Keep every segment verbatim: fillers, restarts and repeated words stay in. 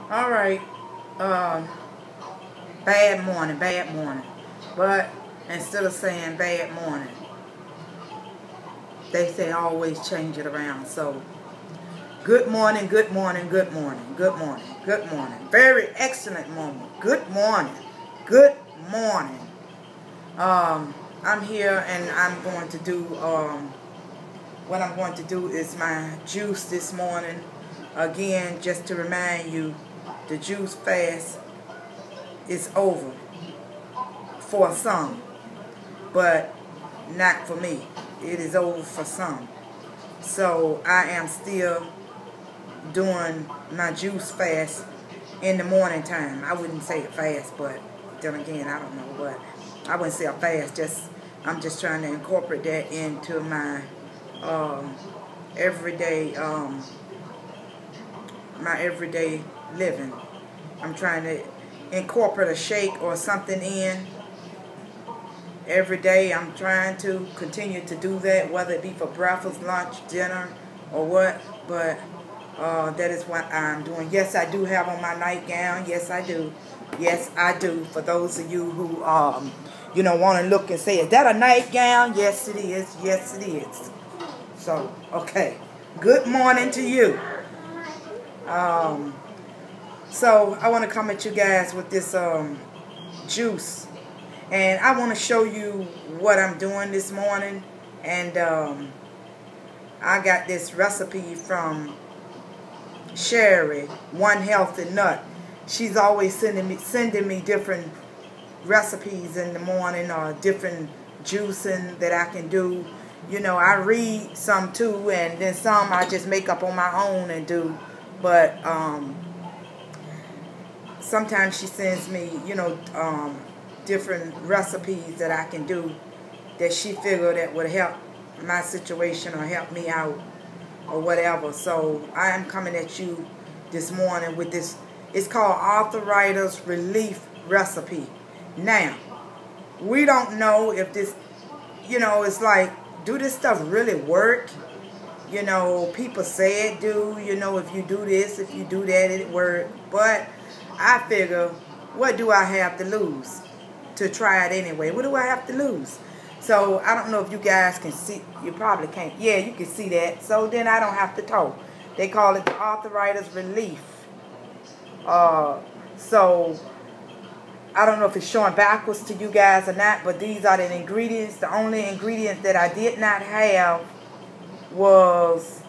All right. Um, bad morning, bad morning. But instead of saying bad morning, they say always change it around. So, good morning, good morning, good morning, good morning, good morning. Very excellent moment. Good morning, good morning. Um, I'm here and I'm going to do, um, what I'm going to do is my juice this morning. Again, just to remind you, the juice fast is over for some, but not for me. It is over for some. So I am still doing my juice fast in the morning time. I wouldn't say a fast, but then again, I don't know, but I wouldn't say a fast. Just I'm just trying to incorporate that into my um, everyday um, my everyday living. I'm trying to incorporate a shake or something in every day. I'm trying to continue to do that, whether it be for breakfast, lunch, dinner, or what. But uh, that is what I'm doing. Yes, I do have on my nightgown. Yes, I do. Yes, I do. For those of you who, um, you know, want to look and say, is that a nightgown? Yes, it is. Yes, it is. So, okay. Good morning to you. Um, so, I want to come at you guys with this um, juice. And I want to show you what I'm doing this morning. And um, I got this recipe from Sherry, One Healthy Nut. She's always sending me sending me different recipes in the morning, or different juicing that I can do. You know, I read some too, and then some I just make up on my own and do. But um, sometimes she sends me, you know, um, different recipes that I can do that she figured that would help my situation or help me out or whatever. So I am coming at you this morning with this. It's called Arthritis Relief Recipe. Now, we don't know if this, you know, it's like, do this stuff really work? You know, people say it do. You know, if you do this, if you do that, it work. But I figure, what do I have to lose to try it anyway? What do I have to lose? So I don't know if you guys can see. You probably can't. Yeah, you can see that. So then I don't have to talk. They call it the Arthritis Relief. Uh, so I don't know if it's showing backwards to you guys or not, but these are the ingredients. The only ingredient that I did not have was,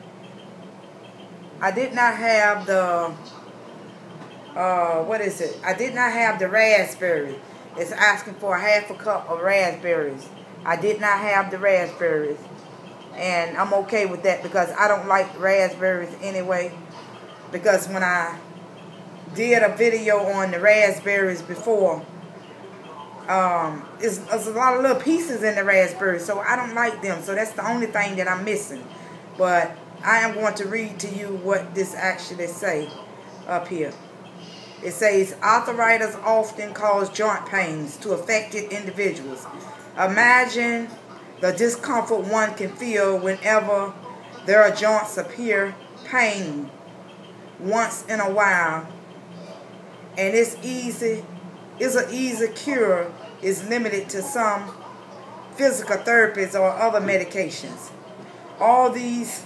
I did not have the, uh, what is it? I did not have the raspberry. It's asking for a half a cup of raspberries. I did not have the raspberries. And I'm okay with that because I don't like raspberries anyway. Because when I did a video on the raspberries before, um, it's, it's a lot of little pieces in the raspberries, so I don't like them. So that's the only thing that I'm missing. But I am going to read to you what this actually say up here. It says, arthritis often causes joint pains to affected individuals. Imagine the discomfort one can feel whenever their joints appear pain once in a while. And it's easy, it's an easy cure, is limited to some physical therapies or other medications. All these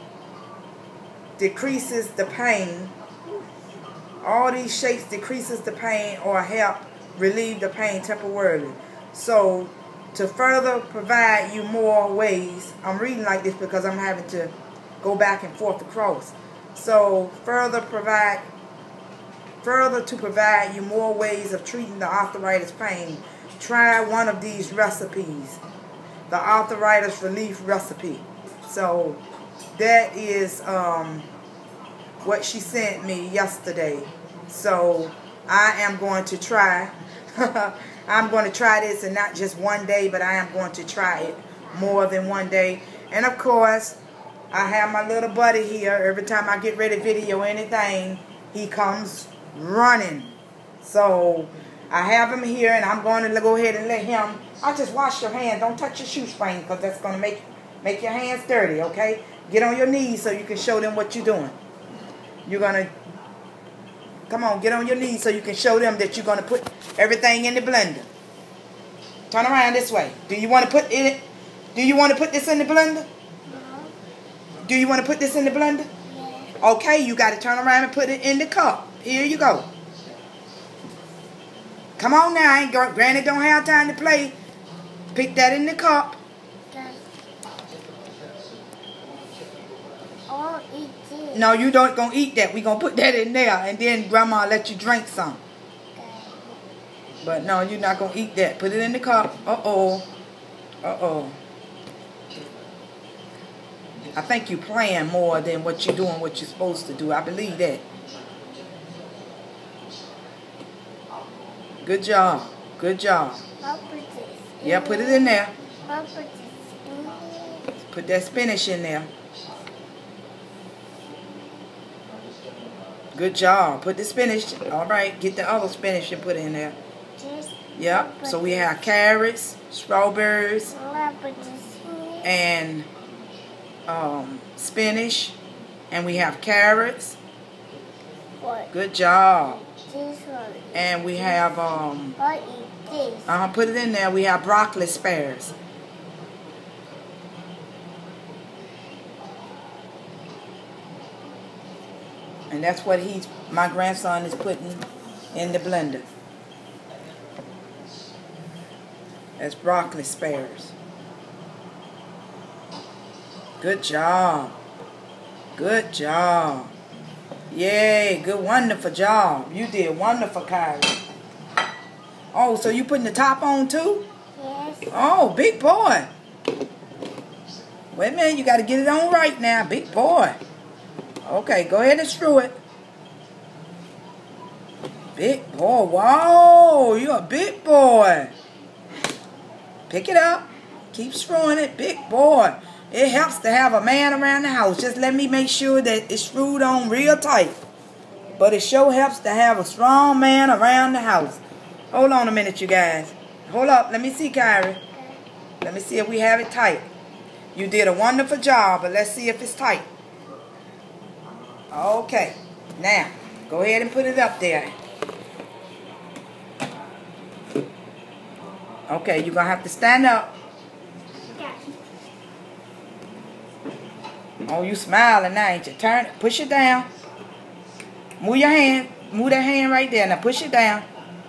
decreases the pain. All these shakes decreases the pain or help relieve the pain temporarily. So, to further provide you more ways, I'm reading like this because I'm having to go back and forth across. So, further provide, further to provide you more ways of treating the arthritis pain, try one of these recipes, the Arthritis Relief Recipe. So, that is um, what she sent me yesterday. So I am going to try. I'm going to try this, and not just one day, but I am going to try it more than one day. And of course, I have my little buddy here. Every time I get ready to video anything, he comes running. So I have him here, and I'm going to go ahead and let him. I'll just wash your hands. Don't touch your shoe string, because that's going to make make your hands dirty, okay? Get on your knees so you can show them what you're doing. You're going to Come on, get on your knees so you can show them that you're going to put everything in the blender. Turn around this way. Do you want to put it? Do you want to put this in the blender? No. Do you want to put this in the blender? Yeah. Okay, you got to turn around and put it in the cup. Here you go. Come on now. I ain't go, Granny don't have time to play. Pick that in the cup. Okay. I'll eat this. No, you don't gonna eat that. We gonna put that in there, and then Grandma let you drink some. Okay. But no, you're not gonna eat that. Put it in the cup. Uh oh. Uh oh. I think you're playing more than what you're doing, what you're supposed to do. I believe that. Good job. Good job. I'll put this. Yeah, put it in there. I'll put this. Put that spinach in there. Good job. Put the spinach. All right. Get the other spinach and put it in there. Just Yep. So we have carrots, strawberries, I'll put this here. and um, spinach. And we have carrots. What? Good job. This one. And we have, um, I'll eat this. uh, put it in there. We have broccoli spares. And that's what he's, my grandson is putting in the blender. That's broccoli spares. Good job. Good job. Yay, good, wonderful job. You did wonderful, Kyrie. Oh, so you putting the top on too? Yes. Oh, big boy. Wait a minute, you got to get it on right now, big boy. Okay, go ahead and strew it. Big boy, wow, you're a big boy. Pick it up. Keep strewing it, big boy. It helps to have a man around the house. Just let me make sure that it's screwed on real tight. But it sure helps to have a strong man around the house. Hold on a minute, you guys. Hold up. Let me see, Kyrie. Let me see if we have it tight. You did a wonderful job, but let's see if it's tight. Okay. Now, go ahead and put it up there. Okay, you're going to have to stand up. Oh, you smiling now, ain't you? Turn it. Push it down. Move your hand. Move that hand right there. Now push it down.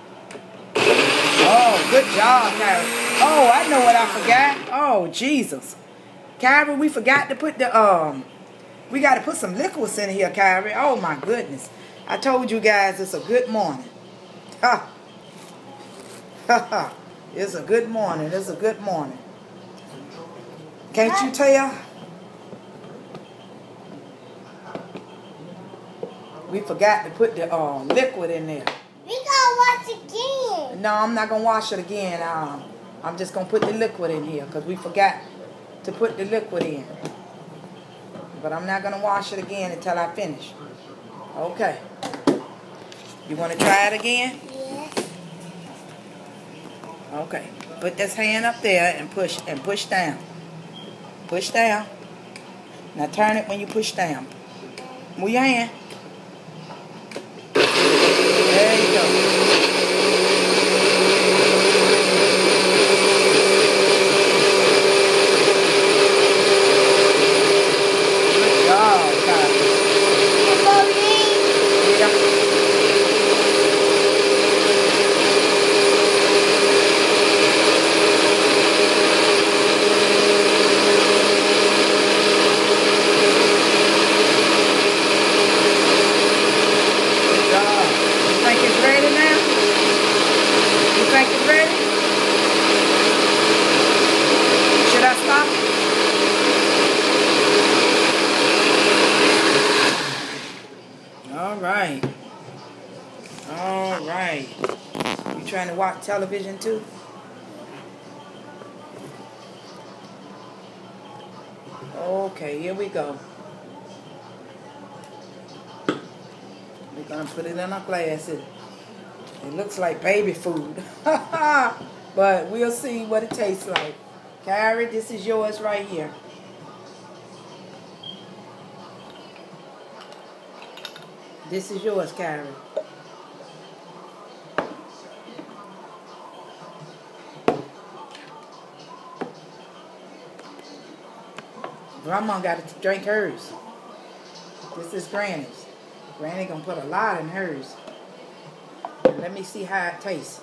Oh, good job, Kyrie. Oh, I know what I forgot. Oh, Jesus. Kyrie, we forgot to put the, um, we got to put some liquids in here, Kyrie. Oh, my goodness. I told you guys it's a good morning. Ha. Ha ha. It's a good morning. It's a good morning. Can't you tell? We forgot to put the uh, liquid in there. We gotta wash again. No, I'm not going to wash it again. Um, I'm just going to put the liquid in here because we forgot to put the liquid in. But I'm not going to wash it again until I finish. Okay. You want to try it again? Yes. Okay. Put this hand up there and push and push down. Push down. Now turn it when you push down. Move your hand. There you go. Good job, Kyrie. Yeah. Trying to watch television too? Okay, here we go. We're gonna put it in our glasses. It looks like baby food. But we'll see what it tastes like. Kyrie, this is yours right here. This is yours, Kyrie. Grandma got to drink hers. This is Granny's. Granny gonna put a lot in hers. Let me see how it tastes.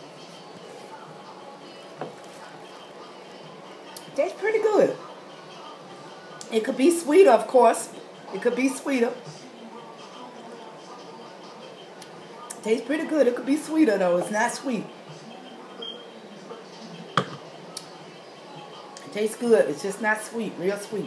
It tastes pretty good. It could be sweeter, of course. It could be sweeter. It tastes pretty good. It could be sweeter, though. It's not sweet. It tastes good. It's just not sweet. Real sweet.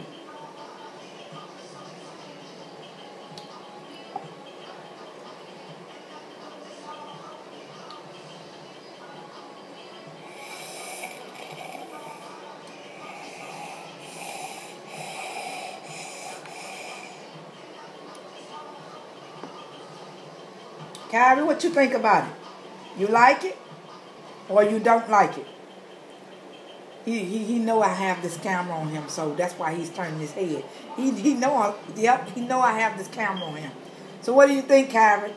Kyrie, what you think about it? You like it? Or you don't like it? He he he know I have this camera on him, so that's why he's turning his head. He he know I, yep, he know I have this camera on him. So what do you think, Kyrie?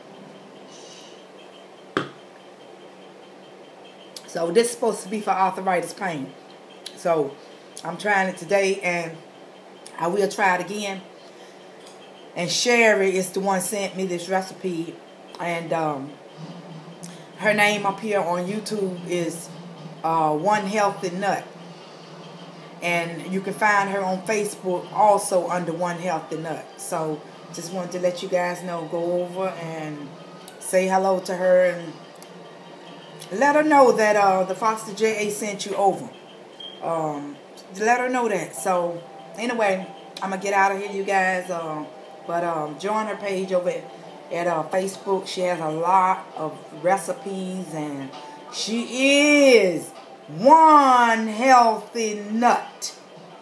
So this is supposed to be for arthritis pain. So I'm trying it today, and I will try it again. And Sherry is the one sent me this recipe. And um, her name up here on YouTube is uh, One Healthy Nut. And you can find her on Facebook also under One Healthy Nut. So just wanted to let you guys know, go over and say hello to her and let her know that uh, the Foster J A sent you over. Um, let her know that. So anyway, I'm going to get out of here, you guys. Uh, but um, join her page over at At uh, Facebook. She has a lot of recipes, and she is One Healthy Nut.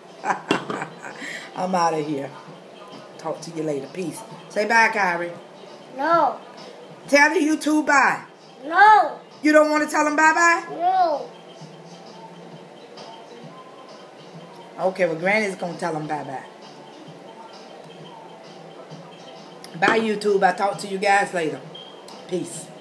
I'm out of here. Talk to you later. Peace. Say bye, Kyrie. No. Tell the YouTube bye. No. You don't want to tell them bye-bye? No. Okay, well, Granny's going to tell them bye-bye. Bye, YouTube. I'll talk to you guys later. Peace.